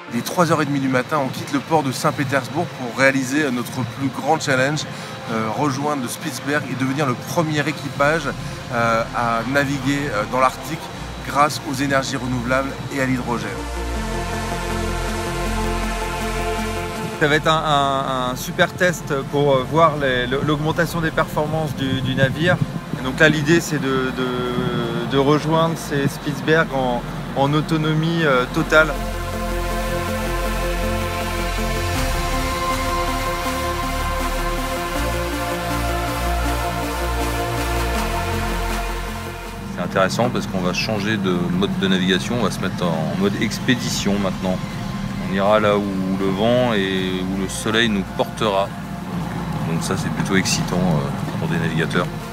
Dès 3h30 du matin, on quitte le port de Saint-Pétersbourg pour réaliser notre plus grand challenge, rejoindre le Spitzberg et devenir le premier équipage à naviguer dans l'Arctique grâce aux énergies renouvelables et à l'hydrogène. Ça va être un super test pour voir l'augmentation des performances du navire. Et donc là, l'idée, c'est de rejoindre ces Spitzberg en autonomie totale. C'est intéressant parce qu'on va changer de mode de navigation, on va se mettre en mode expédition maintenant. On ira là où le vent et où le soleil nous portera. Donc ça c'est plutôt excitant pour des navigateurs.